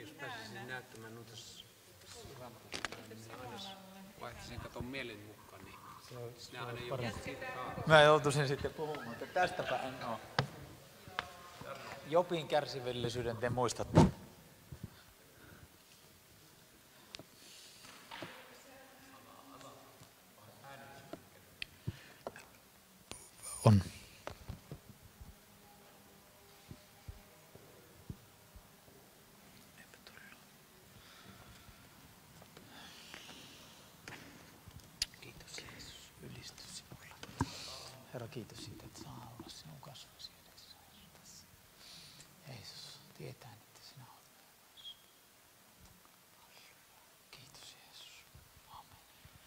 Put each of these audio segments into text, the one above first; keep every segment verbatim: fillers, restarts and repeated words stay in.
jos pääsisin näyttämään noita raamatuja, niin minä aina vaihtaisin katon mielen mukaan, niin sinä aina joutuisin. Mä joutuisin sitten puhumaan, että tästäpä en ole. Jobin kärsivällisyyden te muistatte. On. Kiitos Jeesus, ylistys sinulle. Herra, kiitos siitä, että saa olla sinun kasvasi edessä. Jeesus, tietää, että sinä olet myös. Kiitos Jeesus. Amen.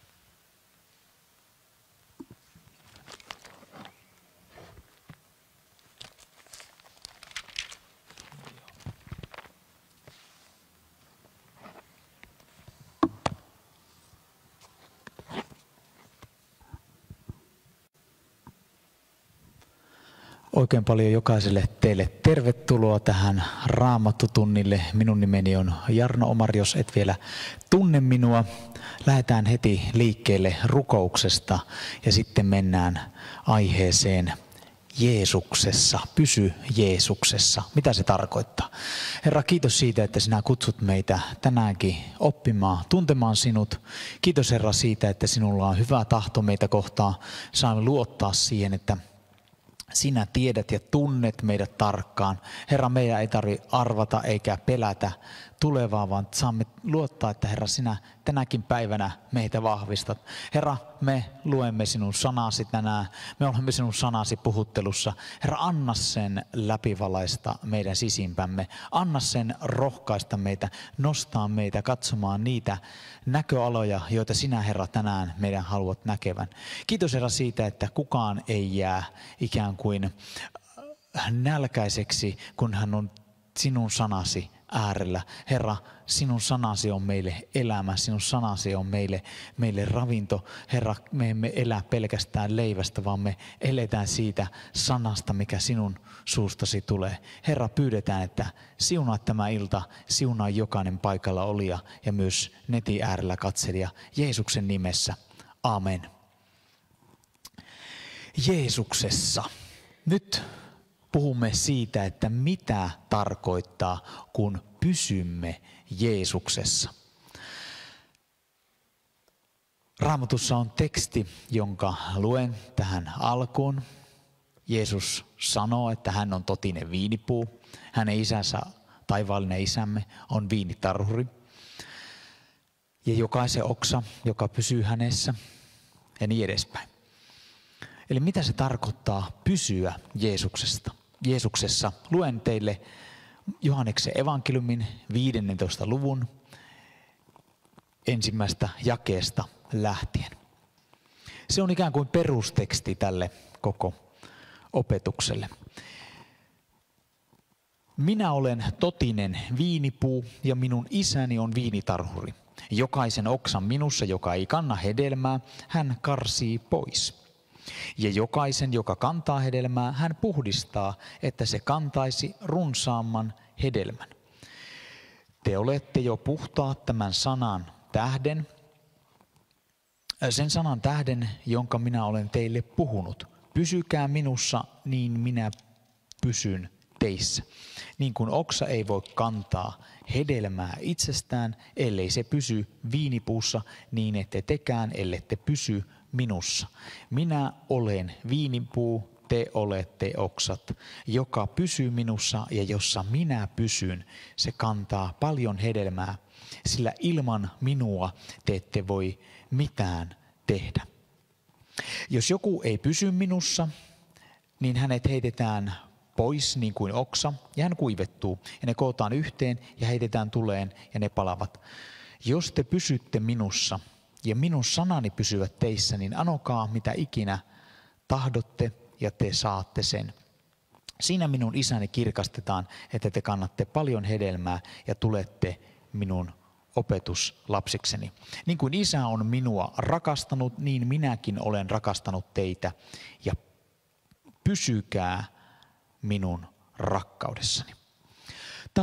Oikein paljon jokaiselle teille tervetuloa tähän Raamattutunnille. Minun nimeni on Jarno Omar, jos et vielä tunne minua. Lähdetään heti liikkeelle rukouksesta ja sitten mennään aiheeseen Jeesuksessa. Pysy Jeesuksessa. Mitä se tarkoittaa? Herra, kiitos siitä, että sinä kutsut meitä tänäänkin oppimaan, tuntemaan sinut. Kiitos Herra siitä, että sinulla on hyvä tahto meitä kohtaan. Saamme luottaa siihen, että sinä tiedät ja tunnet meidät tarkkaan. Herra, meidän ei tarvitse arvata eikä pelätä tulevaa, vaan saamme luottaa, että Herra, sinä tänäkin päivänä meitä vahvistat. Herra, me luemme sinun sanasi tänään. Me olemme sinun sanasi puhuttelussa. Herra, anna sen läpivalaista meidän sisimpämme. Anna sen rohkaista meitä, nostaa meitä katsomaan niitä näköaloja, joita sinä, Herra, tänään meidän haluat näkevän. Kiitos, Herra, siitä, että kukaan ei jää ikään kuin nälkäiseksi, kun hän on sinun sanasi äärellä. Herra, sinun sanasi on meille elämä, sinun sanasi on meille, meille ravinto. Herra, me emme elä pelkästään leivästä, vaan me eletään siitä sanasta, mikä sinun suustasi tulee. Herra, pyydetään, että siunaa tämä ilta, siunaa jokainen paikalla olija ja myös netin äärellä katselija. Jeesuksen nimessä. Amen. Jeesuksessa. Nyt puhumme siitä, että mitä tarkoittaa, kun pysymme Jeesuksessa. Raamatussa on teksti, jonka luen tähän alkuun. Jeesus sanoo, että hän on totinen viinipuu. Hänen isänsä, taivaallinen isämme, on viinitarhuri. Ja jokaisen oksa, joka pysyy hänessä ja niin edespäin. Eli mitä se tarkoittaa pysyä Jeesuksesta? Jeesuksessa. Luen teille Johanneksen evankeliumin viidennentoista luvun ensimmäistä jakeesta lähtien. Se on ikään kuin perusteksti tälle koko opetukselle. Minä olen totinen viinipuu ja minun isäni on viinitarhuri. Jokaisen oksan minussa, joka ei kanna hedelmää, hän karsii pois. Ja jokaisen, joka kantaa hedelmää, hän puhdistaa, että se kantaisi runsaamman hedelmän. Te olette jo puhtaat tämän sanan tähden, sen sanan tähden, jonka minä olen teille puhunut. Pysykää minussa, niin minä pysyn teissä. Niin kuin oksa ei voi kantaa hedelmää itsestään, ellei se pysy viinipuussa, niin ette tekään, ellette pysy minussa. Minä olen viinipuu, te olette oksat. Joka pysyy minussa ja jossa minä pysyn, se kantaa paljon hedelmää, sillä ilman minua te ette voi mitään tehdä. Jos joku ei pysy minussa, niin hänet heitetään pois niin kuin oksa ja hän kuivettuu ja ne kootaan yhteen ja heitetään tuleen ja ne palavat. Jos te pysytte minussa ja minun sanani pysyvät teissä, niin anokaa mitä ikinä tahdotte ja te saatte sen. Siinä minun isäni kirkastetaan, että te kannatte paljon hedelmää ja tulette minun opetuslapsikseni. Niin kuin isä on minua rakastanut, niin minäkin olen rakastanut teitä ja pysykää minun rakkaudessani. Tämä on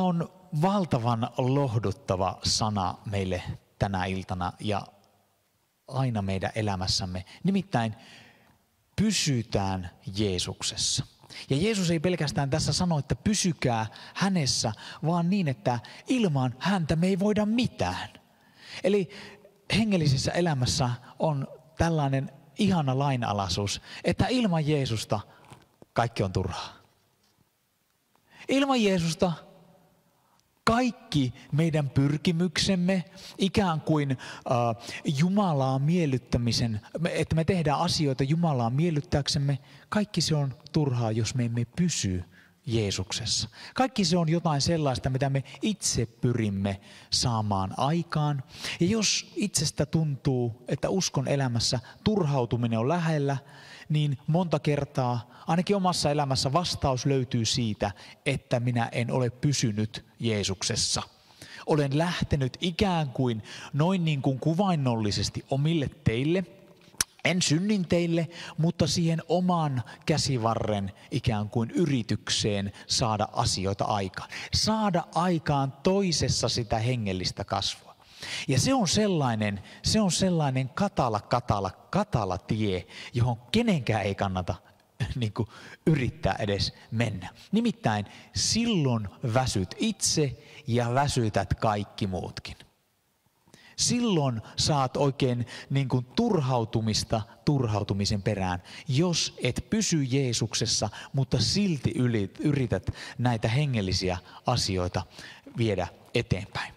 valtavan lohduttava sana meille tänä iltana ja aina meidän elämässämme. Nimittäin pysytään Jeesuksessa. Ja Jeesus ei pelkästään tässä sano, että pysykää hänessä, vaan niin, että ilman häntä me ei voida mitään. Eli hengellisessä elämässä on tällainen ihana lainalaisuus, että ilman Jeesusta kaikki on turhaa. Ilman Jeesusta kaikki meidän pyrkimyksemme, ikään kuin äh, Jumalaa miellyttämisen, että me tehdään asioita Jumalaa miellyttääksemme, kaikki se on turhaa, jos me emme pysy Jeesuksessa. Kaikki se on jotain sellaista, mitä me itse pyrimme saamaan aikaan. Ja jos itsestä tuntuu, että uskon elämässä turhautuminen on lähellä, niin monta kertaa, ainakin omassa elämässä vastaus löytyy siitä, että minä en ole pysynyt Jeesuksessa. Olen lähtenyt ikään kuin noin niin kuin kuvainnollisesti omille teille, en synnin teille, mutta siihen oman käsivarren ikään kuin yritykseen saada asioita aikaan. Saada aikaan toisessa sitä hengellistä kasvua. Ja se on sellainen, se on sellainen katala, katala, katala tie, johon kenenkään ei kannata niin kuin yrittää edes mennä. Nimittäin silloin väsyt itse ja väsytät kaikki muutkin. Silloin saat oikein niin kuin turhautumista turhautumisen perään, jos et pysy Jeesuksessa, mutta silti yrität näitä hengellisiä asioita viedä eteenpäin.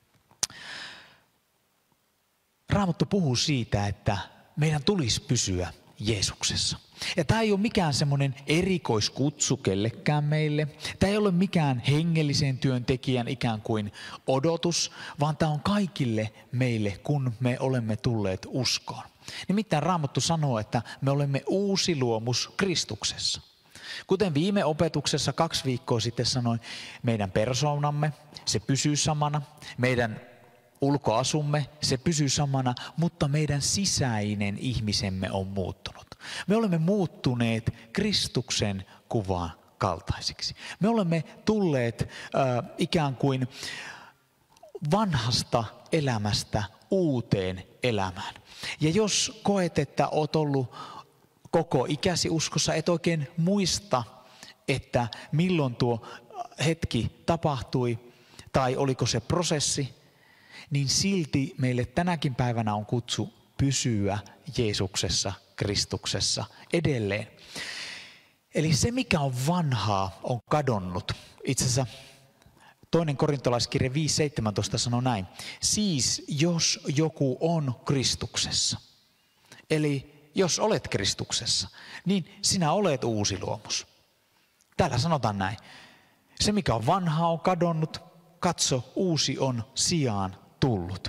Raamattu puhuu siitä, että meidän tulisi pysyä Jeesuksessa. Ja tämä ei ole mikään semmoinen erikoiskutsu kellekään meille. Tämä ei ole mikään hengellisen työntekijän ikään kuin odotus, vaan tämä on kaikille meille, kun me olemme tulleet uskoon. Nimittäin Raamattu sanoo, että me olemme uusi luomus Kristuksessa. Kuten viime opetuksessa kaksi viikkoa sitten sanoin, meidän persoonamme, se pysyy samana, meidän ulkoasumme, se pysyy samana, mutta meidän sisäinen ihmisemme on muuttunut. Me olemme muuttuneet Kristuksen kuvaan kaltaisiksi. Me olemme tulleet äh, ikään kuin vanhasta elämästä uuteen elämään. Ja jos koet, että olet ollut koko ikäsi uskossa, et oikein muista, että milloin tuo hetki tapahtui tai oliko se prosessi, niin silti meille tänäkin päivänä on kutsu pysyä Jeesuksessa, Kristuksessa edelleen. Eli se, mikä on vanhaa, on kadonnut. Itse asiassa toinen korintolaiskirja viisi seitsemäntoista sanoo näin. Siis jos joku on Kristuksessa, eli jos olet Kristuksessa, niin sinä olet uusi luomus. Täällä sanotaan näin. Se, mikä on vanhaa, on kadonnut. Katso, uusi on sijaan tullut.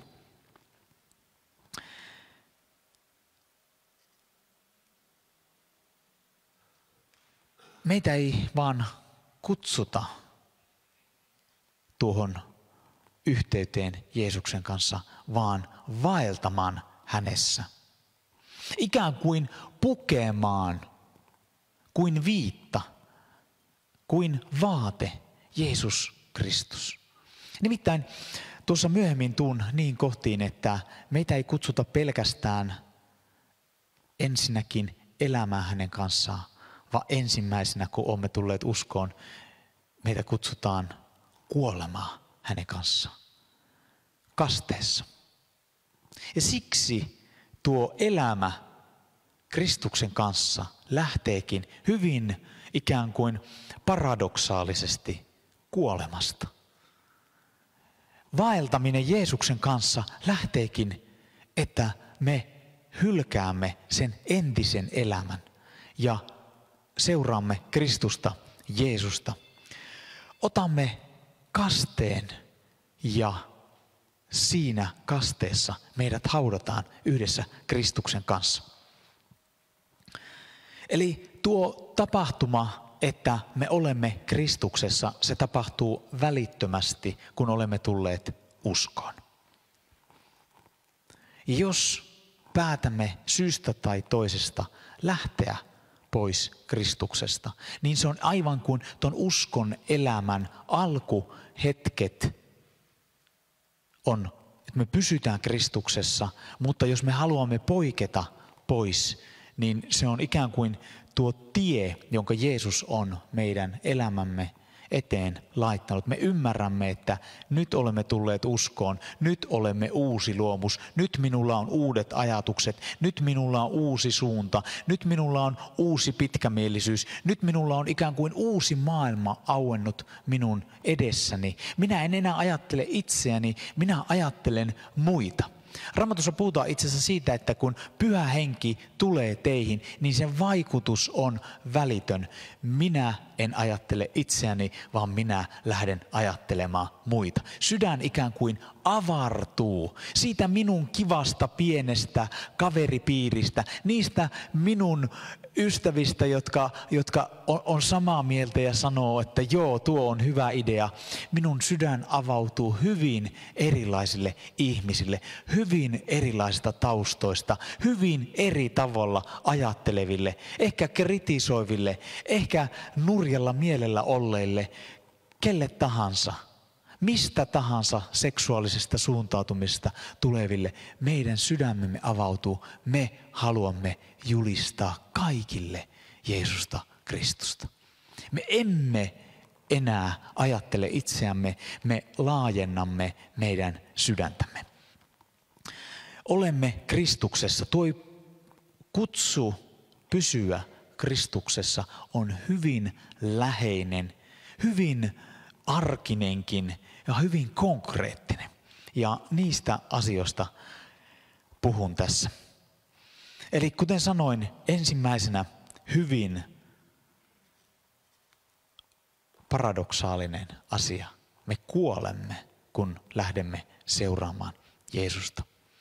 Meitä ei vaan kutsuta tuohon yhteyteen Jeesuksen kanssa, vaan vaeltamaan hänessä. Ikään kuin pukemaan, kuin viitta, kuin vaate Jeesus Kristus. Nimittäin tuossa myöhemmin tuun niin kohtiin, että meitä ei kutsuta pelkästään ensinnäkin elämään hänen kanssaan, vaan ensimmäisenä, kun olemme tulleet uskoon, meitä kutsutaan kuolemaan hänen kanssaan. Kasteessa. Ja siksi tuo elämä Kristuksen kanssa lähteekin hyvin ikään kuin paradoksaalisesti kuolemasta. Vaeltaminen Jeesuksen kanssa lähteekin, että me hylkäämme sen entisen elämän ja seuraamme Kristusta, Jeesusta. Otamme kasteen ja siinä kasteessa meidät haudataan yhdessä Kristuksen kanssa. Eli tuo tapahtuma, että me olemme Kristuksessa, se tapahtuu välittömästi, kun olemme tulleet uskoon. Jos päätämme syystä tai toisesta lähteä pois Kristuksesta, niin se on aivan kuin ton uskon elämän alkuhetket on, että me pysytään Kristuksessa, mutta jos me haluamme poiketa pois, niin se on ikään kuin tuo tie, jonka Jeesus on meidän elämämme eteen laittanut. Me ymmärrämme, että nyt olemme tulleet uskoon, nyt olemme uusi luomus, nyt minulla on uudet ajatukset, nyt minulla on uusi suunta, nyt minulla on uusi pitkämielisyys, nyt minulla on ikään kuin uusi maailma auennut minun edessäni. Minä en enää ajattele itseäni, minä ajattelen muita. Raamatussa puhutaan itse asiassa siitä, että kun Pyhä Henki tulee teihin, niin sen vaikutus on välitön. Minä en ajattele itseäni, vaan minä lähden ajattelemaan muita. Sydän ikään kuin avartuu siitä minun kivasta pienestä kaveripiiristä, niistä minun ystävistä, jotka, jotka on, on samaa mieltä ja sanoo, että joo, tuo on hyvä idea. Minun sydän avautuu hyvin erilaisille ihmisille, hyvin erilaisista taustoista, hyvin eri tavalla ajatteleville, ehkä kritisoiville, ehkä nurjalla mielellä olleille, kelle tahansa. Mistä tahansa seksuaalisesta suuntautumista tuleville, meidän sydämemme avautuu. Me haluamme julistaa kaikille Jeesusta Kristusta. Me emme enää ajattele itseämme, me laajennamme meidän sydäntämme. Olemme Kristuksessa. Tuo kutsu pysyä Kristuksessa on hyvin läheinen, hyvin arkinenkin ja hyvin konkreettinen. Ja niistä asioista puhun tässä. Eli kuten sanoin, ensimmäisenä hyvin paradoksaalinen asia. Me kuolemme, kun lähdemme seuraamaan Jeesusta.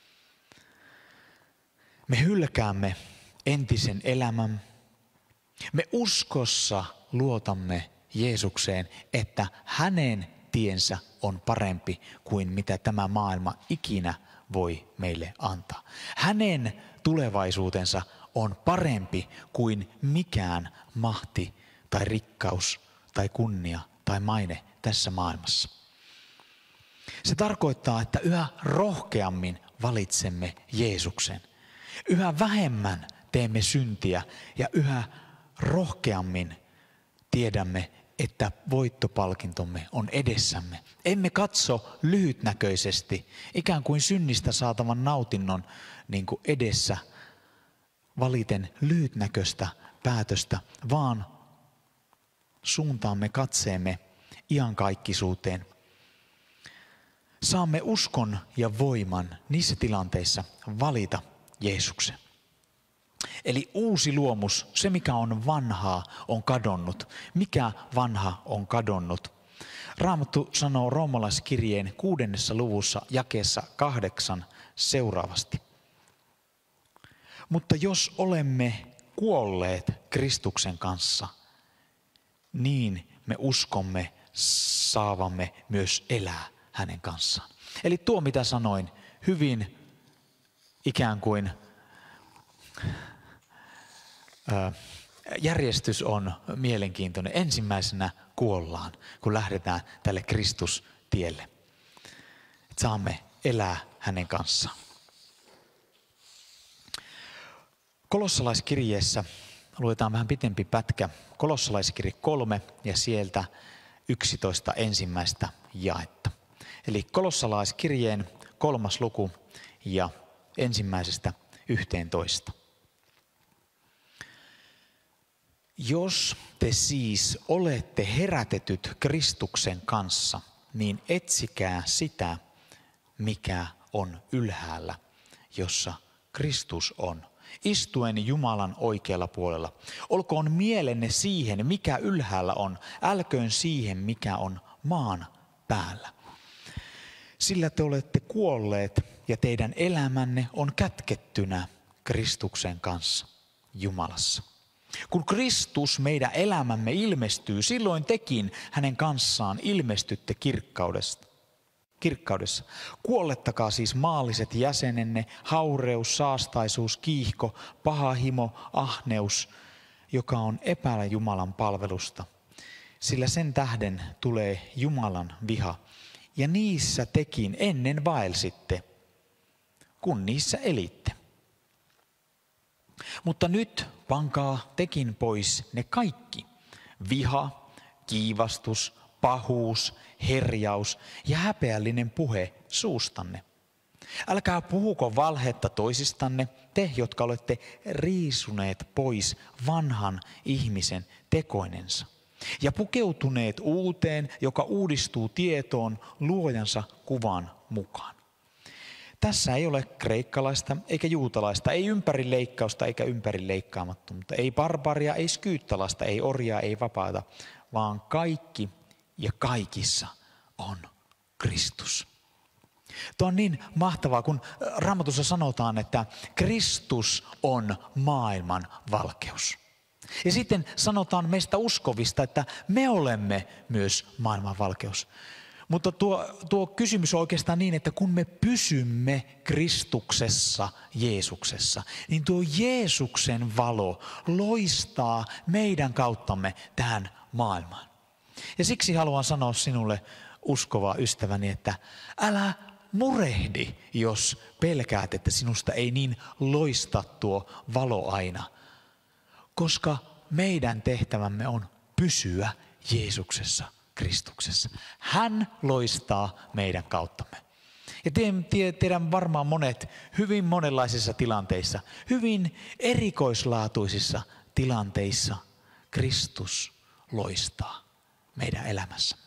Me hylkäämme entisen elämän. Me uskossa luotamme Jeesukseen, että hänen tiensä on parempi kuin mitä tämä maailma ikinä voi meille antaa. Hänen tulevaisuutensa on parempi kuin mikään mahti tai rikkaus tai kunnia tai maine tässä maailmassa. Se tarkoittaa, että yhä rohkeammin valitsemme Jeesuksen. Yhä vähemmän teemme syntiä ja yhä rohkeammin tiedämme, että voittopalkintomme on edessämme. Emme katso lyhytnäköisesti, ikään kuin synnistä saatavan nautinnon niin kuin edessä valiten lyhytnäköistä päätöstä, vaan suuntaamme katseemme iankaikkisuuteen. Saamme uskon ja voiman niissä tilanteissa valita Jeesuksen. Eli uusi luomus, se mikä on vanhaa, on kadonnut. Mikä vanha on kadonnut? Raamattu sanoo roomalaiskirjeen kuudennessa luvussa jakeessa kahdeksan seuraavasti. Mutta jos olemme kuolleet Kristuksen kanssa, niin me uskomme saavamme myös elää hänen kanssaan. Eli tuo mitä sanoin, hyvin ikään kuin järjestys on mielenkiintoinen. Ensimmäisenä kuollaan, kun lähdetään tälle Kristustielle. Että saamme elää hänen kanssaan. Kolossalaiskirjeessä luetaan vähän pitempi pätkä. Kolossalaiskirje kolme ja sieltä yksitoista ensimmäistä jaetta. Eli kolossalaiskirjeen kolmas luku ja ensimmäisestä yhteentoista. Jos te siis olette herätetyt Kristuksen kanssa, niin etsikää sitä, mikä on ylhäällä, jossa Kristus on, istuen Jumalan oikealla puolella. Olkoon mielenne siihen, mikä ylhäällä on, älköön siihen, mikä on maan päällä. Sillä te olette kuolleet ja teidän elämänne on kätkettynä Kristuksen kanssa Jumalassa. Kun Kristus meidän elämämme ilmestyy, silloin tekin hänen kanssaan ilmestytte kirkkaudesta. kirkkaudessa. Kuollettakaa siis maalliset jäsenenne, haureus, saastaisuus, kiihko, paha himo, ahneus joka on epäällä Jumalan palvelusta, sillä sen tähden tulee Jumalan viha. Ja niissä tekin ennen vaelsitte, kun niissä elitte. Mutta nyt pankaa tekin pois ne kaikki. Viha, kiivastus, pahuus, herjaus ja häpeällinen puhe suustanne. Älkää puhuko valhetta toisistanne, te, jotka olette riisuneet pois vanhan ihmisen tekoinensa ja pukeutuneet uuteen, joka uudistuu tietoon luojansa kuvan mukaan. Tässä ei ole kreikkalaista eikä juutalaista, ei ympärileikkausta eikä ympärileikkaamattomuutta, ei barbaria, ei skyyttalaista, ei orjaa, ei vapaata, vaan kaikki ja kaikissa on Kristus. Tuo on niin mahtavaa, kun Raamatussa sanotaan, että Kristus on maailman valkeus. Ja sitten sanotaan meistä uskovista, että me olemme myös maailman valkeus. Mutta tuo, tuo kysymys on oikeastaan niin, että kun me pysymme Kristuksessa, Jeesuksessa, niin tuo Jeesuksen valo loistaa meidän kauttamme tähän maailmaan. Ja siksi haluan sanoa sinulle, uskova ystäväni, että älä murehdi, jos pelkäät, että sinusta ei niin loista tuo valo aina. Koska meidän tehtävämme on pysyä Jeesuksessa, Kristuksessa. Hän loistaa meidän kauttamme. Ja tiedän varmaan monet hyvin monenlaisissa tilanteissa, hyvin erikoislaatuisissa tilanteissa Kristus loistaa meidän elämässämme.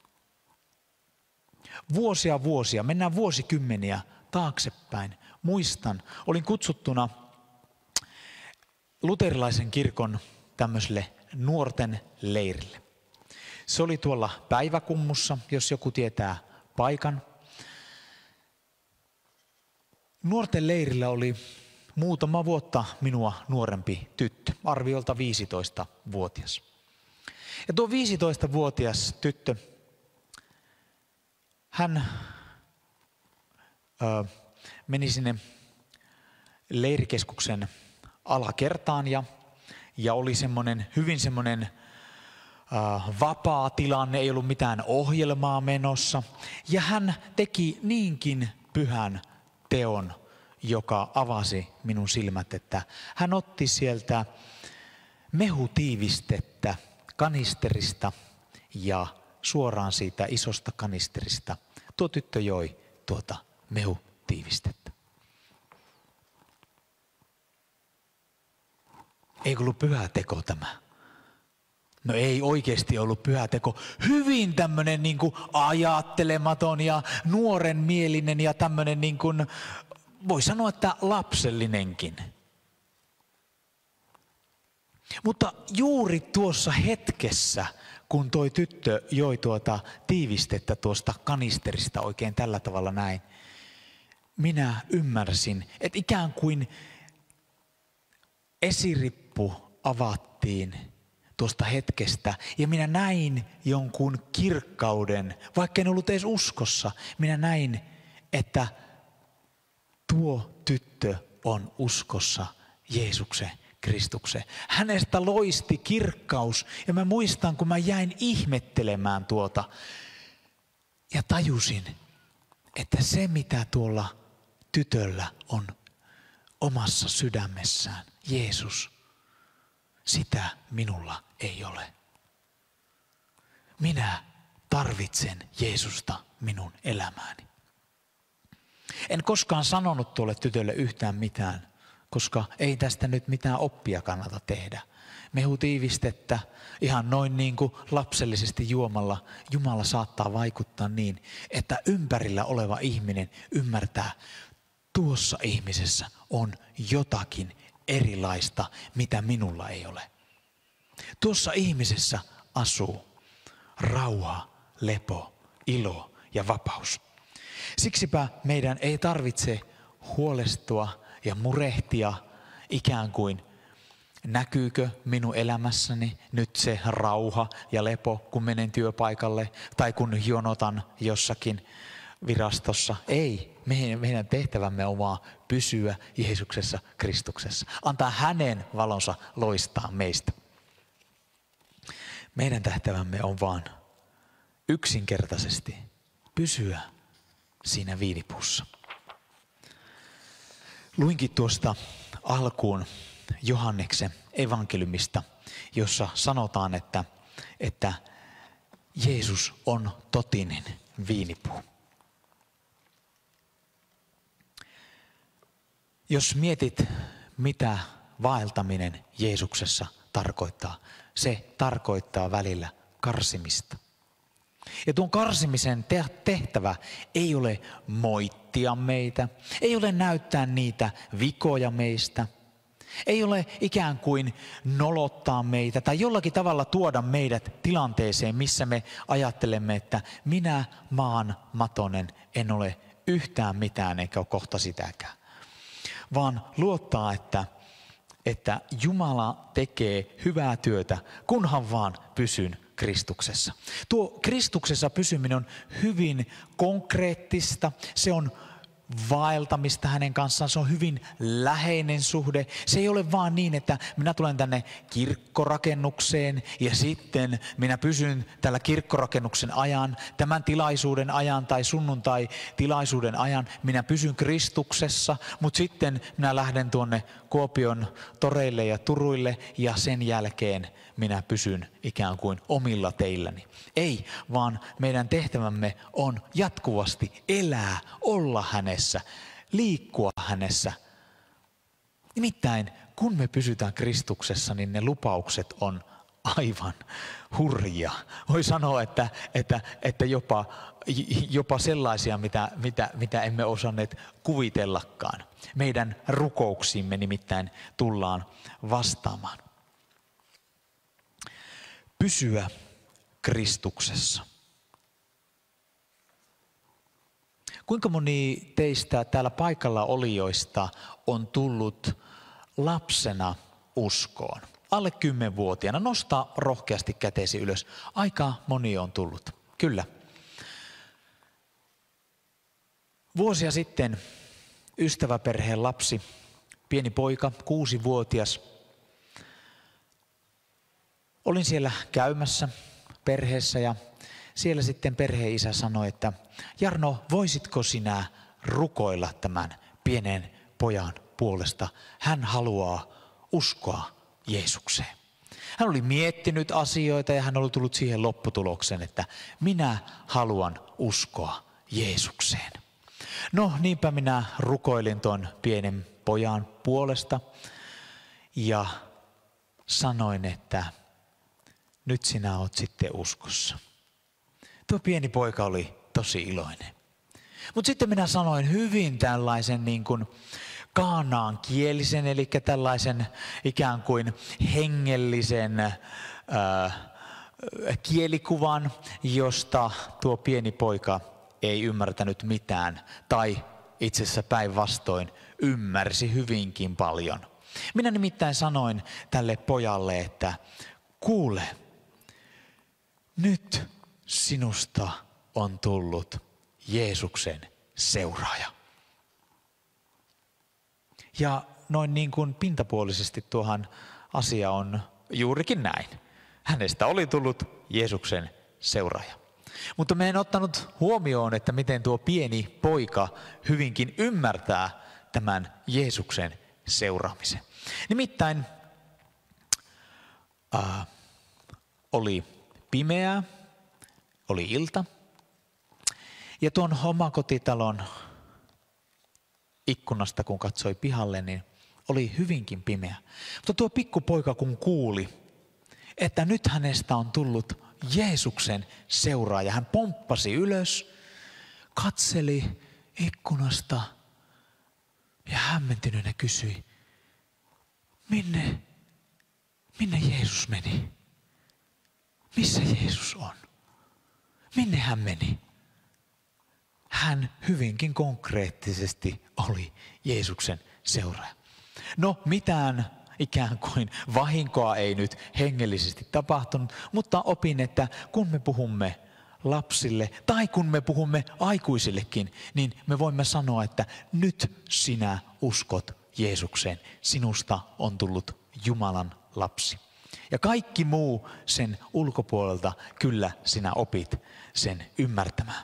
Vuosia vuosia, mennään vuosikymmeniä taaksepäin. Muistan, olin kutsuttuna luterilaisen kirkon tämmöiselle nuorten leirille. Se oli tuolla Päiväkummussa, jos joku tietää paikan. Nuorten leirillä oli muutama vuotta minua nuorempi tyttö, arviolta viisitoistavuotias. Ja tuo viisitoistavuotias tyttö, hän ö, meni sinne leirikeskuksen alakertaan ja, ja oli semmoinen, hyvin semmoinen äh, vapaa tilanne, ei ollut mitään ohjelmaa menossa. Ja hän teki niinkin pyhän teon, joka avasi minun silmät, että hän otti sieltä mehutiivistettä kanisterista ja suoraan siitä isosta kanisterista tuo tyttö joi tuota mehutiivistettä. Ei ollut pyhä teko tämä. No ei oikeasti ollut pyhä teko. Hyvin tämmöinen niin kuin ajattelematon ja nuoren mielinen ja tämmöinen niin kuin, voi sanoa, että lapsellinenkin. Mutta juuri tuossa hetkessä, kun toi tyttö joi tuota tiivistettä tuosta kanisterista oikein tällä tavalla näin, minä ymmärsin, että ikään kuin esirippu avattiin tuosta hetkestä ja minä näin jonkun kirkkauden, vaikka en ollut edes uskossa, minä näin, että tuo tyttö on uskossa Jeesuksen Kristuksen. Hänestä loisti kirkkaus ja mä muistan, kun mä jäin ihmettelemään tuota ja tajusin, että se mitä tuolla tytöllä on omassa sydämessään, Jeesus, sitä minulla ei ole. Minä tarvitsen Jeesusta minun elämääni. En koskaan sanonut tuolle tytölle yhtään mitään, koska ei tästä nyt mitään oppia kannata tehdä. Mehutiivistettä ihan noin niin kuin lapsellisesti juomalla Jumala saattaa vaikuttaa niin, että ympärillä oleva ihminen ymmärtää, tuossa ihmisessä on jotakin erilaista, mitä minulla ei ole. Tuossa ihmisessä asuu rauha, lepo, ilo ja vapaus. Siksipä meidän ei tarvitse huolestua ja murehtia ikään kuin, näkyykö minun elämässäni nyt se rauha ja lepo, kun menen työpaikalle tai kun jonotan jossakin virastossa. Ei, meidän, meidän tehtävämme on vaan pysyä Jeesuksessa Kristuksessa. Antaa hänen valonsa loistaa meistä. Meidän tehtävämme on vaan yksinkertaisesti pysyä siinä viinipuussa. Luinkin tuosta alkuun Johanneksen evankeliumista, jossa sanotaan, että, että Jeesus on totinen viinipuu. Jos mietit, mitä vaeltaminen Jeesuksessa tarkoittaa, se tarkoittaa välillä karsimista. Ja tuon karsimisen tehtävä ei ole moittia meitä, ei ole näyttää niitä vikoja meistä, ei ole ikään kuin nolottaa meitä tai jollakin tavalla tuoda meidät tilanteeseen, missä me ajattelemme, että minä maan matonen en ole yhtään mitään eikä ole kohta sitäkään. Vaan luottaa, että, että Jumala tekee hyvää työtä, kunhan vaan pysyn Kristuksessa. Tuo Kristuksessa pysyminen on hyvin konkreettista, se on vaeltamista hänen kanssaan, se on hyvin läheinen suhde. Se ei ole vaan niin, että minä tulen tänne kirkkorakennukseen ja sitten minä pysyn tällä kirkkorakennuksen ajan, tämän tilaisuuden ajan tai sunnuntai-tilaisuuden ajan, minä pysyn Kristuksessa, mutta sitten minä lähden tuonne Kuopion toreille ja turuille ja sen jälkeen minä pysyn ikään kuin omilla teilläni. Ei, vaan meidän tehtävämme on jatkuvasti elää, olla hänessä, liikkua hänessä. Nimittäin kun me pysytään Kristuksessa, niin ne lupaukset on aivan hurjia. Voi sanoa, että, että, että jopa, jopa sellaisia, mitä, mitä, mitä emme osanneet kuvitellakaan. Meidän rukouksiimme nimittäin tullaan vastaamaan. Pysyä Kristuksessa. Kuinka moni teistä täällä paikalla olijoista on tullut lapsena uskoon? Alle kymmenvuotiaana. Nostaa rohkeasti käteesi ylös. Aika moni on tullut. Kyllä. Vuosia sitten ystäväperheen lapsi, pieni poika, kuusivuotias. Olin siellä käymässä perheessä ja siellä sitten perheen isä sanoi, että Jarno, voisitko sinä rukoilla tämän pienen pojan puolesta? Hän haluaa uskoa Jeesukseen. Hän oli miettinyt asioita ja hän oli tullut siihen lopputulokseen, että minä haluan uskoa Jeesukseen. No niinpä minä rukoilin tuon pienen pojan puolesta ja sanoin, että nyt sinä oot sitten uskossa. Tuo pieni poika oli tosi iloinen. Mutta sitten minä sanoin hyvin tällaisen niin kuin kaanaan kielisen, eli tällaisen ikään kuin hengellisen ää, kielikuvan, josta tuo pieni poika ei ymmärtänyt mitään. Tai itse asiassa päinvastoin ymmärsi hyvinkin paljon. Minä nimittäin sanoin tälle pojalle, että kuule, nyt sinusta on tullut Jeesuksen seuraaja. Ja noin niin kuin pintapuolisesti tuohan asia on juurikin näin. Hänestä oli tullut Jeesuksen seuraaja. Mutta me en ottanut huomioon, että miten tuo pieni poika hyvinkin ymmärtää tämän Jeesuksen seuraamisen. Nimittäin äh, oli pimeää, oli ilta ja tuon omakotitalon ikkunasta kun katsoi pihalle, niin oli hyvinkin pimeä. Mutta tuo pikkupoika kun kuuli, että nyt hänestä on tullut Jeesuksen seuraaja, hän pomppasi ylös, katseli ikkunasta ja hämmentyneenä kysyi, minne, minne Jeesus meni? Missä Jeesus on? Minne hän meni? Hän hyvinkin konkreettisesti oli Jeesuksen seuraaja. No mitään ikään kuin vahinkoa ei nyt hengellisesti tapahtunut, mutta opin, että kun me puhumme lapsille tai kun me puhumme aikuisillekin, niin me voimme sanoa, että nyt sinä uskot Jeesukseen. Sinusta on tullut Jumalan lapsi. Ja kaikki muu sen ulkopuolelta kyllä sinä opit sen ymmärtämään.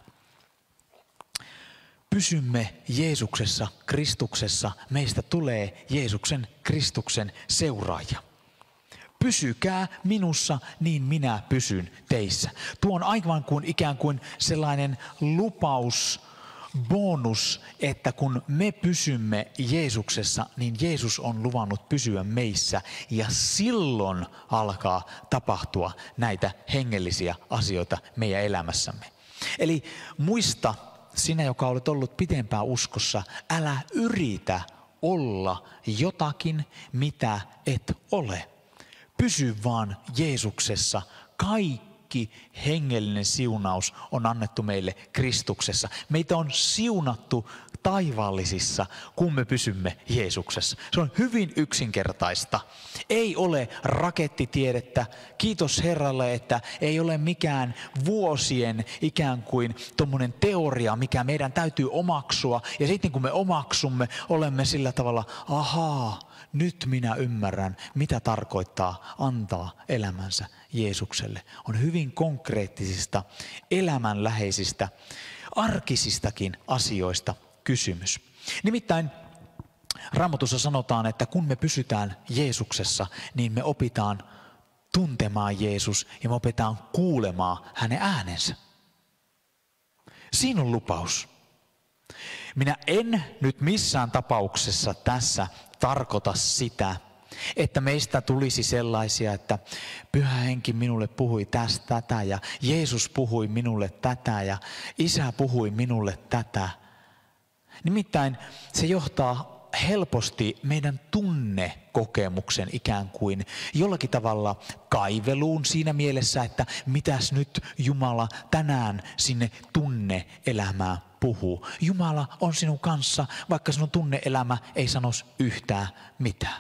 Pysymme Jeesuksessa, Kristuksessa. Meistä tulee Jeesuksen, Kristuksen seuraaja. Pysykää minussa, niin minä pysyn teissä. Tuo on aivan kuin ikään kuin sellainen lupaus, bonus, että kun me pysymme Jeesuksessa, niin Jeesus on luvannut pysyä meissä ja silloin alkaa tapahtua näitä hengellisiä asioita meidän elämässämme. Eli muista, sinä joka olet ollut pitempään uskossa, älä yritä olla jotakin, mitä et ole. Pysy vaan Jeesuksessa. Kaikki hengellinen siunaus on annettu meille Kristuksessa. Meitä on siunattu taivaallisissa, kun me pysymme Jeesuksessa. Se on hyvin yksinkertaista. Ei ole rakettitiedettä. Kiitos Herralle, että ei ole mikään vuosien ikään kuin tommonen teoria, mikä meidän täytyy omaksua. Ja sitten kun me omaksumme, olemme sillä tavalla, ahaa, nyt minä ymmärrän, mitä tarkoittaa antaa elämänsä Jeesukselle. On hyvin konkreettisista, elämänläheisistä, arkisistakin asioista kysymys. Nimittäin Raamatussa sanotaan, että kun me pysytään Jeesuksessa, niin me opitaan tuntemaan Jeesus ja me opitaan kuulemaan hänen äänensä. Siinä on lupaus. Minä en nyt missään tapauksessa tässä tarkoita sitä, että meistä tulisi sellaisia, että Pyhä Henki minulle puhui tästä tätä ja Jeesus puhui minulle tätä ja Isä puhui minulle tätä. Nimittäin se johtaa helposti meidän tunnekokemuksen ikään kuin jollakin tavalla kaiveluun siinä mielessä, että mitäs nyt Jumala tänään sinne tunne-elämään puhuu. Jumala on sinun kanssa, vaikka sinun tunne-elämä ei sanoisi yhtään mitään.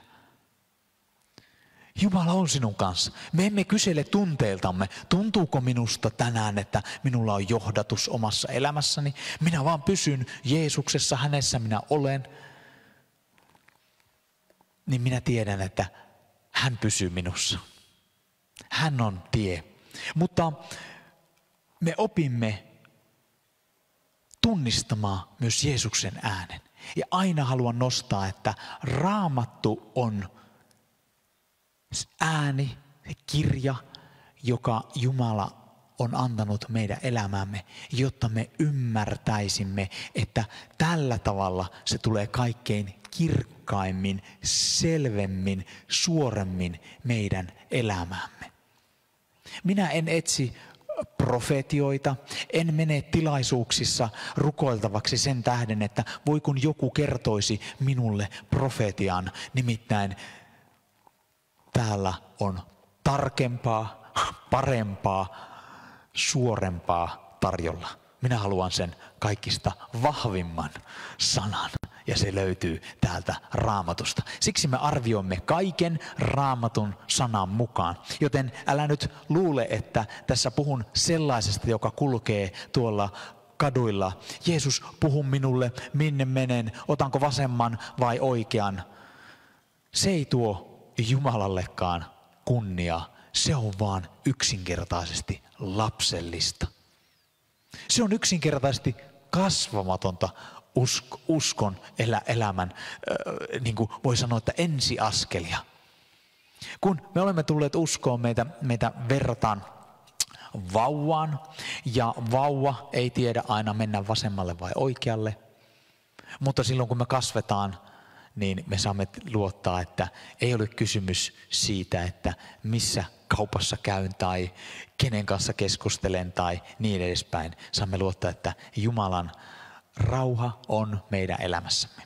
Jumala on sinun kanssa. Me emme kysele tunteiltamme, tuntuuko minusta tänään, että minulla on johdatus omassa elämässäni. Minä vaan pysyn Jeesuksessa, hänessä minä olen. Niin minä tiedän, että hän pysyy minussa. Hän on tie. Mutta me opimme tunnistamaan myös Jeesuksen äänen. Ja aina haluan nostaa, että Raamattu on ääni, kirja, joka Jumala on antanut meidän elämäämme, jotta me ymmärtäisimme, että tällä tavalla se tulee kaikkein kirkkaimmin, selvemmin, suoremmin meidän elämäämme. Minä en etsi profetioita, en mene tilaisuuksissa rukoiltavaksi sen tähden, että voi kun joku kertoisi minulle profetian, nimittäin täällä on tarkempaa, parempaa, suorempaa tarjolla. Minä haluan sen kaikista vahvimman sanan ja se löytyy täältä Raamatusta. Siksi me arvioimme kaiken Raamatun sanan mukaan. Joten älä nyt luule, että tässä puhun sellaisesta, joka kulkee tuolla kaduilla. Jeesus, puhu minulle, minne menen, otanko vasemman vai oikean. Se ei tuo Jumalallekaan kunniaa. Se on vaan yksinkertaisesti lapsellista. Se on yksinkertaisesti kasvamatonta usk- uskon elä, elämän, äh, niin kuin voi sanoa, että ensiaskelia. Kun me olemme tulleet uskoon, meitä, meitä verrataan vauvaan ja vauva ei tiedä aina mennä vasemmalle vai oikealle. Mutta silloin kun me kasvetaan, niin me saamme luottaa, että ei ole kysymys siitä, että missä kaupassa käyn tai kenen kanssa keskustelen tai niin edespäin. Saamme luottaa, että Jumalan rauha on meidän elämässämme.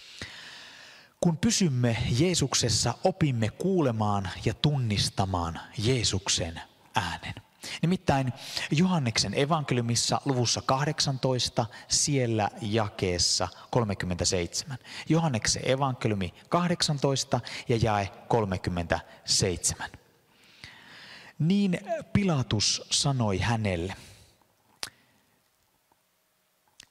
Kun pysymme Jeesuksessa, opimme kuulemaan ja tunnistamaan Jeesuksen äänen. Nimittäin Johanneksen evankeliumissa luvussa kahdeksantoista, siellä jakeessa kolmekymmentäseitsemän. Johanneksen evankeliumi kahdeksantoista ja jae kolmekymmentäseitsemän. Niin Pilatus sanoi hänelle,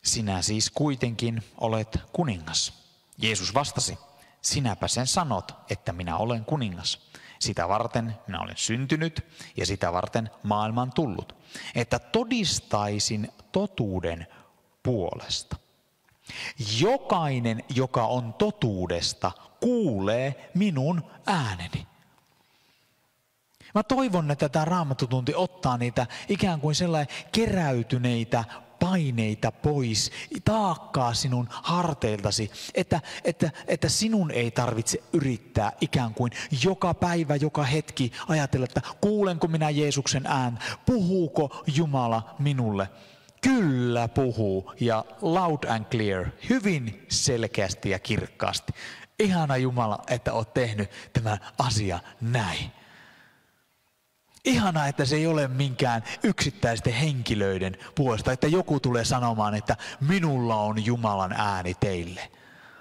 Sinä siis kuitenkin olet kuningas. Jeesus vastasi, sinäpä sen sanot, että minä olen kuningas. Sitä varten minä olen syntynyt ja sitä varten maailman tullut, että todistaisin totuuden puolesta. Jokainen, joka on totuudesta, kuulee minun ääneni. Mä toivon, että tämä Raamattutunti ottaa niitä ikään kuin sellainen keräytyneitä paineita pois, taakkaa sinun harteiltasi, että, että, että sinun ei tarvitse yrittää ikään kuin joka päivä, joka hetki ajatella, että kuulenko minä Jeesuksen ääntä, puhuuko Jumala minulle. Kyllä puhuu ja loud and clear, hyvin selkeästi ja kirkkaasti. Ihana Jumala, että olet tehnyt tämän asian näin. Ihanaa, että se ei ole minkään yksittäisten henkilöiden puolesta, että joku tulee sanomaan, että minulla on Jumalan ääni teille.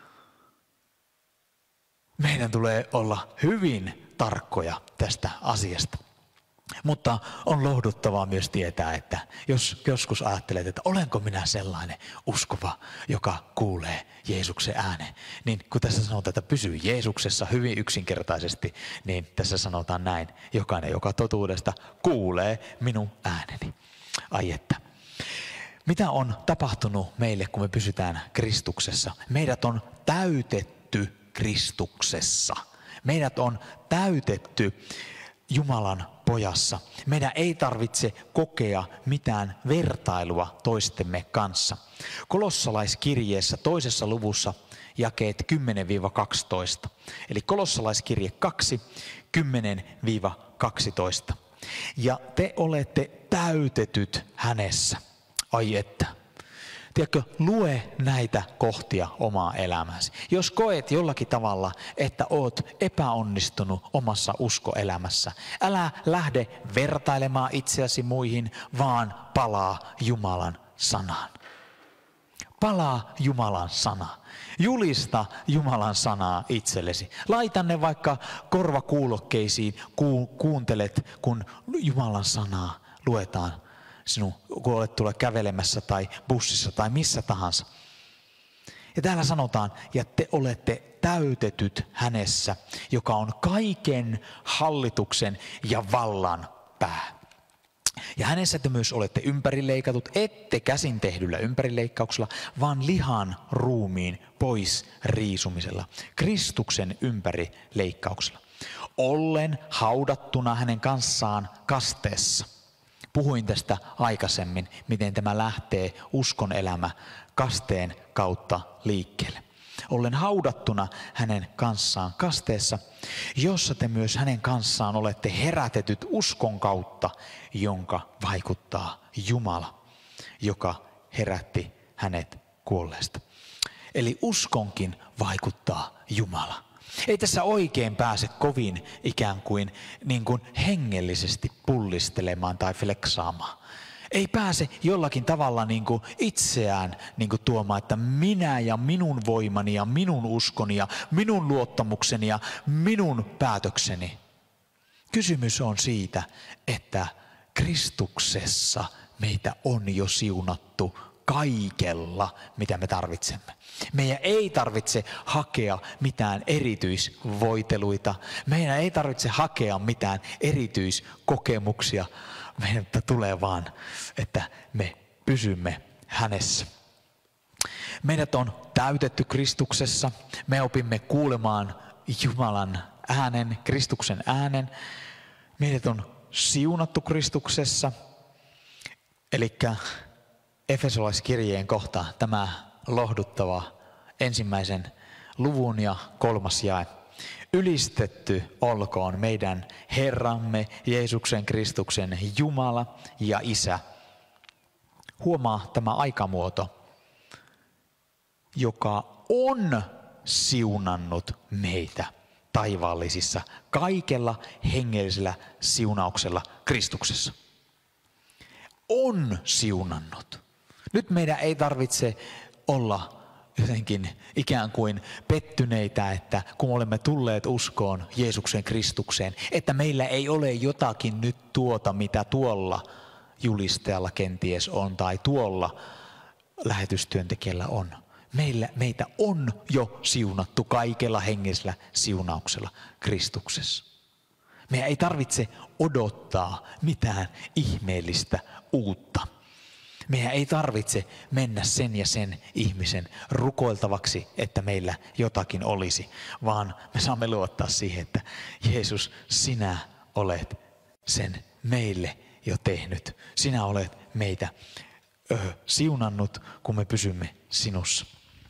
Meidän tulee olla hyvin tarkkoja tästä asiasta. Mutta on lohduttavaa myös tietää, että jos joskus ajattelet, että olenko minä sellainen uskova, joka kuulee Jeesuksen äänen, niin kun tässä sanotaan, että pysyy Jeesuksessa hyvin yksinkertaisesti, niin tässä sanotaan näin, jokainen, joka totuudesta kuulee minun ääneni. Ai että. Mitä on tapahtunut meille, kun me pysytään Kristuksessa? Meidät on täytetty Kristuksessa. Meidät on täytetty Jumalan pojassa. Meidän ei tarvitse kokea mitään vertailua toistemme kanssa. Kolossalaiskirjeessä toisessa luvussa jakeet kymmenen kaksitoista. Eli Kolossalaiskirje kaksi, kymmenen kaksitoista. Ja te olette täytetyt hänessä. Ai että. Tiedätkö, lue näitä kohtia omaa elämääsi. Jos koet jollakin tavalla, että oot epäonnistunut omassa uskoelämässä, älä lähde vertailemaan itseäsi muihin, vaan palaa Jumalan sanaan. Palaa Jumalan sanaan. Julista Jumalan sanaa itsellesi. Laita ne vaikka korvakuulokkeisiin, ku, kuuntelet, kun Jumalan sanaa luetaan. Sinun, kun olet tuolla kävelemässä tai bussissa tai missä tahansa. Ja täällä sanotaan, ja te olette täytetyt hänessä, joka on kaiken hallituksen ja vallan pää. Ja hänessä te myös olette ympärileikatut, ette käsin tehdyllä ympärileikkauksella, vaan lihan ruumiin pois riisumisella, Kristuksen ympärileikkauksella. Ollen haudattuna hänen kanssaan kasteessa. Puhuin tästä aikaisemmin, miten tämä lähtee uskon elämä kasteen kautta liikkeelle. Ollen haudattuna hänen kanssaan kasteessa, jossa te myös hänen kanssaan olette herätetyt uskon kautta, jonka vaikuttaa Jumala, joka herätti hänet kuolleesta. Eli uskonkin vaikuttaa Jumala. Ei tässä oikein pääse kovin ikään kuin, niin kuin hengellisesti pullistelemaan tai fleksaamaan. Ei pääse jollakin tavalla niin kuin itseään niin kuin tuomaan, että minä ja minun voimani ja minun uskoni ja minun luottamukseni ja minun päätökseni. Kysymys on siitä, että Kristuksessa meitä on jo siunattu kaikella, mitä me tarvitsemme. Meidän ei tarvitse hakea mitään erityisvoiteluita. Meidän ei tarvitse hakea mitään erityiskokemuksia. Meidän tulee vaan, että me pysymme hänessä. Meidät on täytetty Kristuksessa. Me opimme kuulemaan Jumalan äänen, Kristuksen äänen. Meidät on siunattu Kristuksessa. Elikkä Efesolaiskirjeen kohta tämä lohduttava ensimmäisen luvun ja kolmas jae. Ylistetty olkoon meidän Herramme Jeesuksen Kristuksen Jumala ja Isä. Huomaa tämä aikamuoto, joka on siunannut meitä taivaallisissa kaikella hengellisellä siunauksella Kristuksessa. On siunannut. Nyt meidän ei tarvitse olla jotenkin ikään kuin pettyneitä, että kun olemme tulleet uskoon Jeesuksen Kristukseen, että meillä ei ole jotakin nyt tuota, mitä tuolla julistajalla kenties on, tai tuolla lähetystyöntekijällä on. Meillä, meitä on jo siunattu kaikella hengellisellä siunauksella Kristuksessa. Meidän ei tarvitse odottaa mitään ihmeellistä uutta. Meidän ei tarvitse mennä sen ja sen ihmisen rukoiltavaksi, että meillä jotakin olisi, vaan me saamme luottaa siihen, että Jeesus, sinä olet sen meille jo tehnyt. Sinä olet meitä ö, siunannut, kun me pysymme sinussa.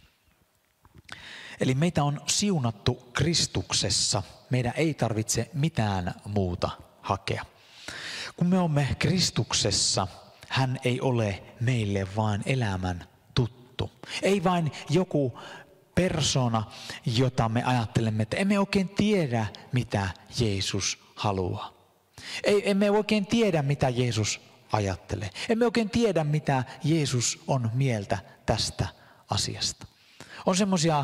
Eli meitä on siunattu Kristuksessa. Meidän ei tarvitse mitään muuta hakea. Kun me olemme Kristuksessa, hän ei ole meille vain elämän tuttu. Ei vain joku persona, jota me ajattelemme, että emme oikein tiedä, mitä Jeesus haluaa. Ei, emme oikein tiedä, mitä Jeesus ajattelee. Emme oikein tiedä, mitä Jeesus on mieltä tästä asiasta. On semmoisia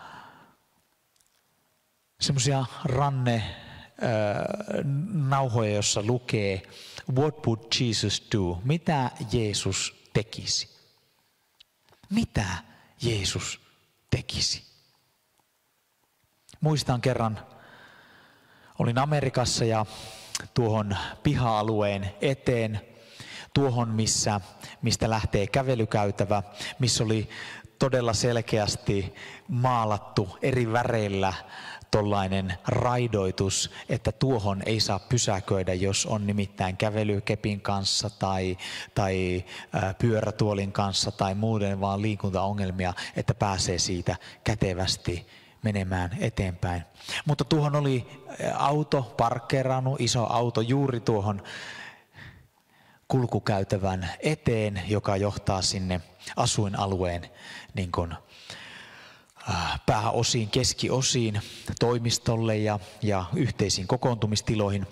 semmoisia ranne nauhoja, jossa lukee What would Jesus do? Mitä Jeesus tekisi? Mitä Jeesus tekisi? Muistan kerran, olin Amerikassa ja tuohon piha-alueen eteen, tuohon missä, mistä lähtee kävelykäytävä, missä oli todella selkeästi maalattu eri väreillä tollainen raidoitus, että tuohon ei saa pysäköidä, jos on nimittäin kävelykepin kanssa tai, tai ä, pyörätuolin kanssa tai muuten vaan liikuntaongelmia, että pääsee siitä kätevästi menemään eteenpäin. Mutta tuohon oli auto parkkeerannut, iso auto juuri tuohon kulkukäytävän eteen, joka johtaa sinne asuinalueen niin kuin pääosiin, keskiosiin, toimistolle ja, ja yhteisiin kokoontumistiloihin.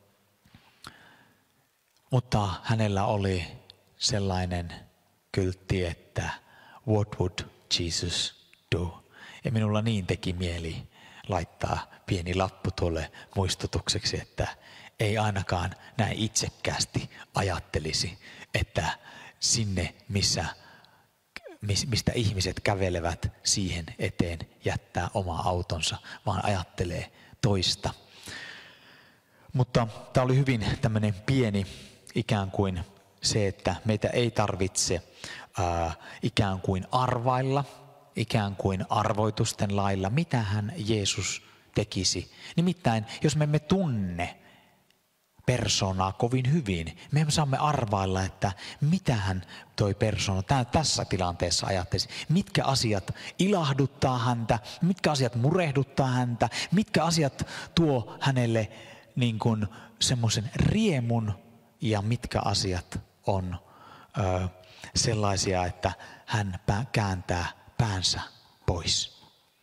Mutta hänellä oli sellainen kyltti, että what would Jesus do? Ja minulla niin teki mieli laittaa pieni lappu tuolle muistutukseksi, että ei ainakaan näin itsekkäästi ajattelisi, että sinne missä mistä ihmiset kävelevät siihen eteen jättää oma autonsa, vaan ajattelee toista. Mutta tämä oli hyvin tämmöinen pieni ikään kuin se, että meitä ei tarvitse ää, ikään kuin arvailla, ikään kuin arvoitusten lailla, mitä hän Jeesus tekisi. Nimittäin, jos me emme tunne persoonaa kovin hyvin, me saamme arvailla, että mitähän toi persoona tässä tilanteessa ajattelisi. Mitkä asiat ilahduttaa häntä, mitkä asiat murehduttaa häntä, mitkä asiat tuo hänelle niin kuin semmoisen riemun ja mitkä asiat on ö, sellaisia, että hän kääntää päänsä pois.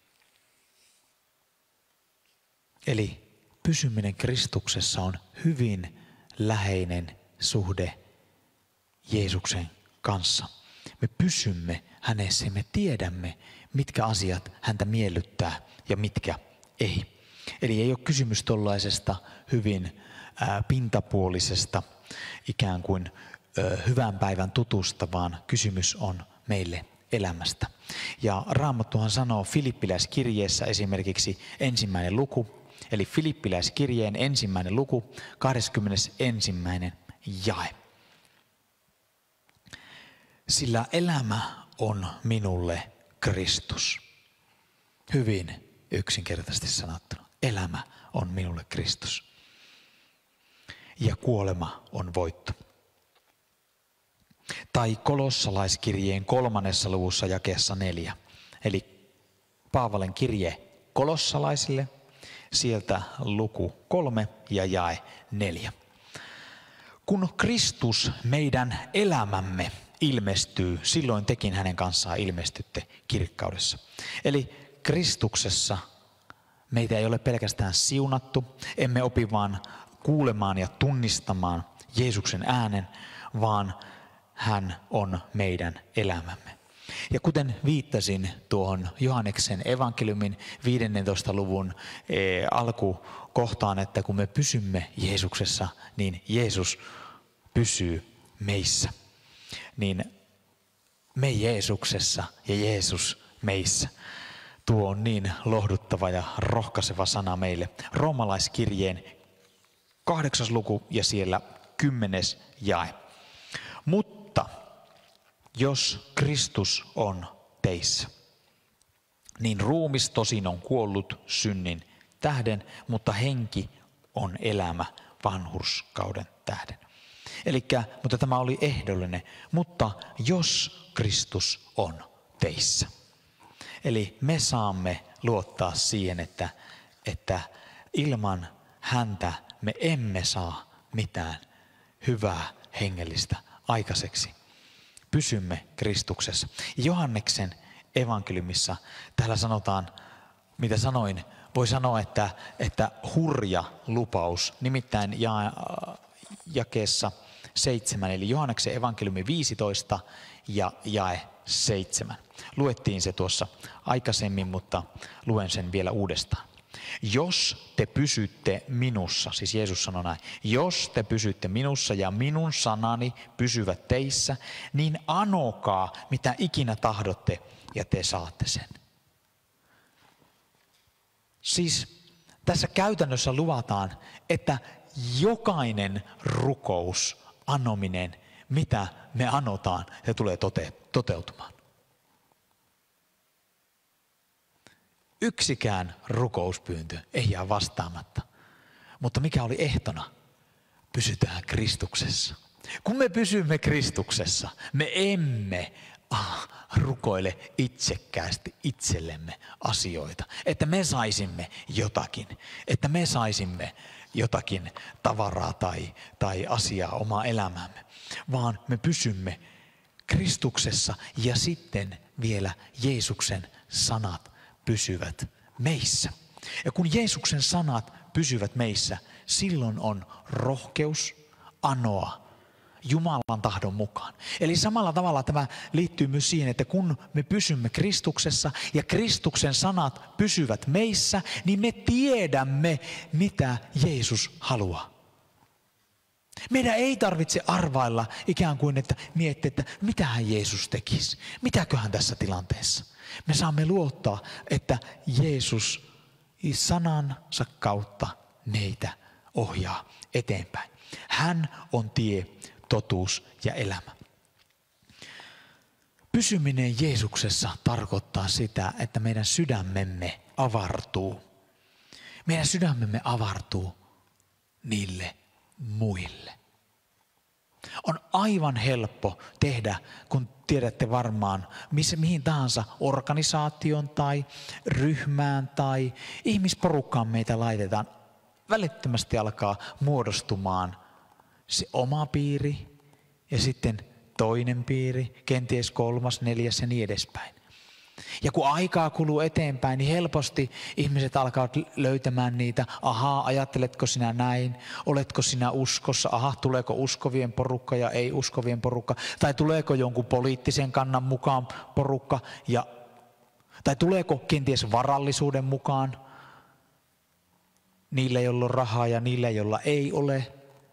Eli pysyminen Kristuksessa on hyvin läheinen suhde Jeesuksen kanssa. Me pysymme hänessä ja me tiedämme, mitkä asiat häntä miellyttää ja mitkä ei. Eli ei ole kysymys tollaisesta hyvin ää, pintapuolisesta ikään kuin ää, hyvän päivän tutusta, vaan kysymys on meille elämästä. Ja Raamattuhan sanoo Filippiläiskirjeessä esimerkiksi ensimmäinen luku, eli Filippiläiskirjeen ensimmäinen luku, kahdeskymmenesensimmäinen jae. Sillä elämä on minulle Kristus. Hyvin yksinkertaisesti sanottuna. Elämä on minulle Kristus. Ja kuolema on voitto. Tai Kolossalaiskirjeen kolmannessa luvussa jakeessa neljä. Eli Paavalen kirje kolossalaisille, sieltä luku kolme ja jae neljä. Kun Kristus meidän elämämme ilmestyy, silloin tekin hänen kanssaan ilmestytte kirkkaudessa. Eli Kristuksessa meitä ei ole pelkästään siunattu, emme opi vaan kuulemaan ja tunnistamaan Jeesuksen äänen, vaan hän on meidän elämämme. Ja kuten viittasin tuohon Johanneksen evankeliumin viidennentoista luvun e, alkukohtaan, että kun me pysymme Jeesuksessa, niin Jeesus pysyy meissä. Niin me Jeesuksessa ja Jeesus meissä. Tuo on niin lohduttava ja rohkaiseva sana meille. Roomalaiskirjeen kahdeksas luku ja siellä kymmenes jae. Mutta jos Kristus on teissä, niin ruumis tosin on kuollut synnin tähden, mutta henki on elämä vanhurskauden tähden. Elikkä, mutta tämä oli ehdollinen, mutta jos Kristus on teissä. Eli me saamme luottaa siihen, että, että ilman häntä me emme saa mitään hyvää hengellistä aikaiseksi. Pysymme Kristuksessa. Johanneksen evankeliumissa täällä sanotaan, mitä sanoin, voi sanoa, että, että hurja lupaus, nimittäin ja, jakeessa seitsemän, eli Johanneksen evankeliumi viisitoista ja jae seitsemän. Luettiin se tuossa aikaisemmin, mutta luen sen vielä uudestaan. Jos te pysytte minussa, siis Jeesus sanoi näin, jos te pysytte minussa ja minun sanani pysyvät teissä, niin anokaa mitä ikinä tahdotte ja te saatte sen. Siis tässä käytännössä luvataan, että jokainen rukous, anominen, mitä me anotaan, se tulee tote, toteutumaan. Yksikään rukouspyyntö ei jää vastaamatta. Mutta mikä oli ehtona? Pysytään Kristuksessa. Kun me pysymme Kristuksessa, me emme ah, rukoile itsekkäästi itsellemme asioita. Että me saisimme jotakin. Että me saisimme jotakin tavaraa tai, tai asiaa omaa elämäämme. Vaan me pysymme Kristuksessa ja sitten vielä Jeesuksen sanat pysyvät meissä. Ja kun Jeesuksen sanat pysyvät meissä, silloin on rohkeus anoa Jumalan tahdon mukaan. Eli samalla tavalla tämä liittyy myös siihen, että kun me pysymme Kristuksessa ja Kristuksen sanat pysyvät meissä, niin me tiedämme, mitä Jeesus haluaa. Meidän ei tarvitse arvailla ikään kuin, että miettiä, että mitähän Jeesus tekisi. Mitäköhän tässä tilanteessa? Me saamme luottaa, että Jeesus sanansa kautta meitä ohjaa eteenpäin. Hän on tie, totuus ja elämä. Pysyminen Jeesuksessa tarkoittaa sitä, että meidän sydämemme avartuu. Meidän sydämemme avartuu niille muille. On aivan helppo tehdä, kun tiedätte varmaan, missä, mihin tahansa organisaation tai ryhmään tai ihmisporukkaan meitä laitetaan. Välittömästi alkaa muodostumaan se oma piiri ja sitten toinen piiri, kenties kolmas, neljäs ja niin edespäin. Ja kun aikaa kuluu eteenpäin, niin helposti ihmiset alkavat löytämään niitä. Ahaa, ajatteletko sinä näin? Oletko sinä uskossa? Aha, tuleeko uskovien porukka ja ei uskovien porukka? Tai tuleeko jonkun poliittisen kannan mukaan porukka? Ja, tai tuleeko kenties varallisuuden mukaan? Niillä, joilla on rahaa ja niillä, joilla ei ole.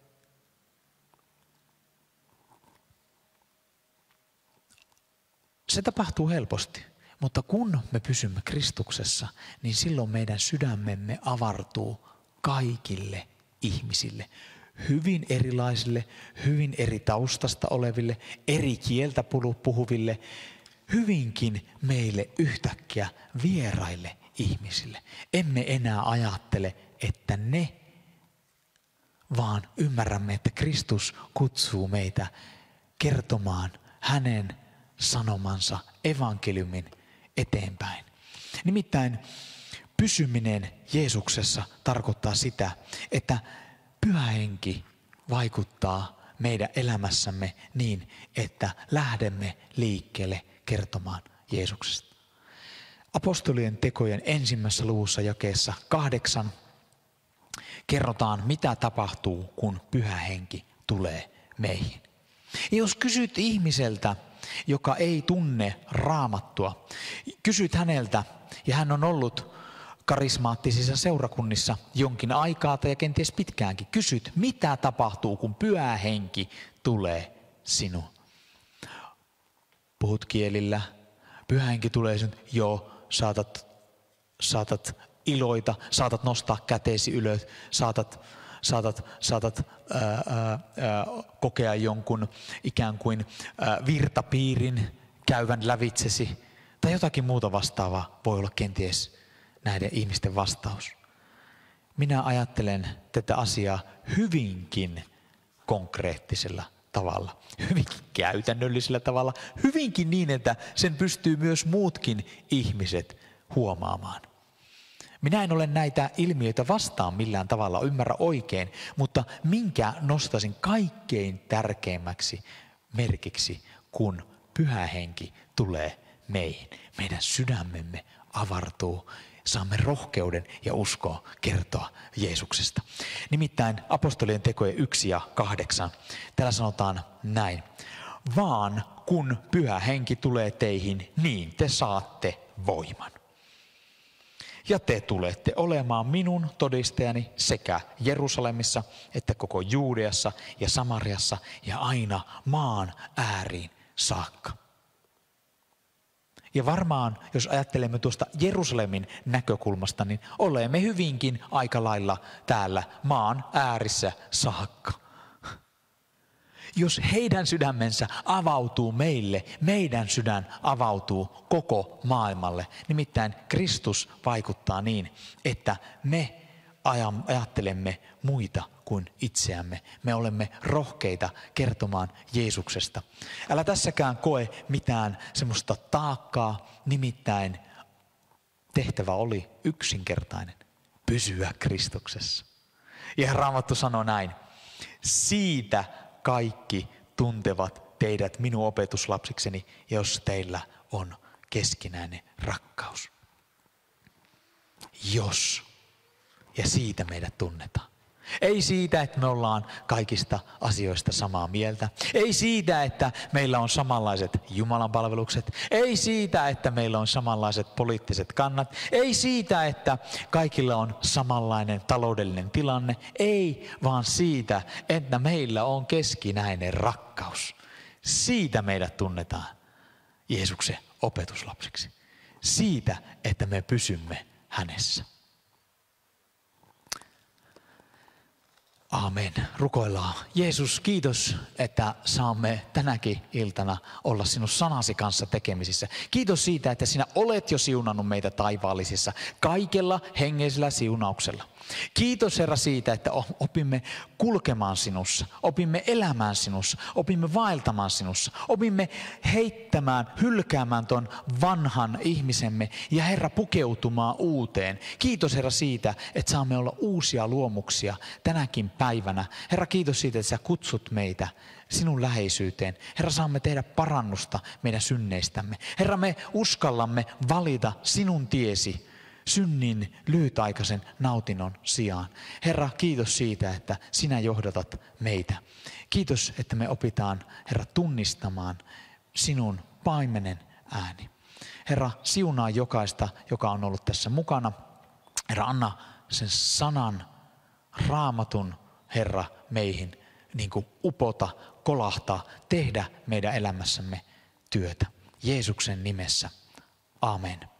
Se tapahtuu helposti. Mutta kun me pysymme Kristuksessa, niin silloin meidän sydämemme avartuu kaikille ihmisille. Hyvin erilaisille, hyvin eri taustasta oleville, eri kieltä puhuville, hyvinkin meille yhtäkkiä vieraille ihmisille. Emme enää ajattele, että ne, vaan ymmärrämme, että Kristus kutsuu meitä kertomaan hänen sanomansa evankeliumin eteenpäin. Nimittäin pysyminen Jeesuksessa tarkoittaa sitä, että Pyhä Henki vaikuttaa meidän elämässämme niin, että lähdemme liikkeelle kertomaan Jeesuksesta. Apostolien tekojen ensimmäisessä luvussa jakeessa kahdeksan kerrotaan, mitä tapahtuu, kun Pyhä Henki tulee meihin. Ja jos kysyt ihmiseltä, joka ei tunne Raamattua, kysyt häneltä, ja hän on ollut karismaattisissa seurakunnissa jonkin aikaa tai kenties pitkäänkin, kysyt, mitä tapahtuu, kun Pyhä Henki tulee sinuun. puhut kielillä. Pyhä Henki tulee sinut, joo, saatat, saatat iloita, saatat nostaa käteesi ylös, saatat, saatat, saatat ää, ää, kokea jonkun ikään kuin ää, virtapiirin käyvän lävitsesi. Tai jotakin muuta vastaavaa voi olla kenties näiden ihmisten vastaus. Minä ajattelen tätä asiaa hyvinkin konkreettisella tavalla, hyvinkin käytännöllisellä tavalla, hyvinkin niin, että sen pystyy myös muutkin ihmiset huomaamaan. Minä en ole näitä ilmiöitä vastaan millään tavalla, ymmärrä oikein, mutta minkä nostaisin kaikkein tärkeimmäksi merkiksi, kun Pyhä Henki tulee meihin. Meidän sydämemme avartuu, saamme rohkeuden ja uskoa kertoa Jeesuksesta. Nimittäin apostolien tekojen yksi ja kahdeksan. Täällä sanotaan näin. Vaan kun Pyhä Henki tulee teihin, niin te saatte voiman. Ja te tulette olemaan minun todistajani sekä Jerusalemissa että koko Juudeassa ja Samariassa ja aina maan ääriin saakka. Ja varmaan, jos ajattelemme tuosta Jerusalemin näkökulmasta, niin olemme hyvinkin aika lailla täällä maan äärissä saakka. Jos heidän sydämensä avautuu meille, meidän sydän avautuu koko maailmalle. Nimittäin Kristus vaikuttaa niin, että me ajattelemme muita kuin itseämme. Me olemme rohkeita kertomaan Jeesuksesta. Älä tässäkään koe mitään semmoista taakkaa, nimittäin tehtävä oli yksinkertainen, pysyä Kristuksessa. Ja Raamattu sanoo näin, siitä kaikki tuntevat teidät minun opetuslapsikseni, jos teillä on keskinäinen rakkaus. Jos. Ja siitä meidät tunnetaan. Ei siitä, että me ollaan kaikista asioista samaa mieltä. Ei siitä, että meillä on samanlaiset Jumalan palvelukset. Ei siitä, että meillä on samanlaiset poliittiset kannat. Ei siitä, että kaikilla on samanlainen taloudellinen tilanne. Ei, vaan siitä, että meillä on keskinäinen rakkaus. Siitä meidät tunnetaan Jeesuksen opetuslapsiksi. Siitä, että me pysymme hänessä. Aamen. Rukoillaan. Jeesus, kiitos, että saamme tänäkin iltana olla sinun sanasi kanssa tekemisissä. Kiitos siitä, että sinä olet jo siunannut meitä taivaallisissa kaikella hengellisellä siunauksella. Kiitos Herra siitä, että opimme kulkemaan sinussa, opimme elämään sinussa, opimme vaeltamaan sinussa, opimme heittämään, hylkäämään ton vanhan ihmisemme ja Herra pukeutumaan uuteen. Kiitos Herra siitä, että saamme olla uusia luomuksia tänäkin päivänä. Herra, kiitos siitä, että sä kutsut meitä sinun läheisyyteen. Herra, saamme tehdä parannusta meidän synneistämme. Herra, me uskallamme valita sinun tiesi synnin lyhytaikaisen nautinnon sijaan. Herra, kiitos siitä, että sinä johdatat meitä. Kiitos, että me opitaan, Herra, tunnistamaan sinun paimenen ääni. Herra, siunaa jokaista, joka on ollut tässä mukana. Herra, anna sen sanan, raamatun, Herra, meihin niin kuin upota, kolahtaa, tehdä meidän elämässämme työtä. Jeesuksen nimessä. Amen.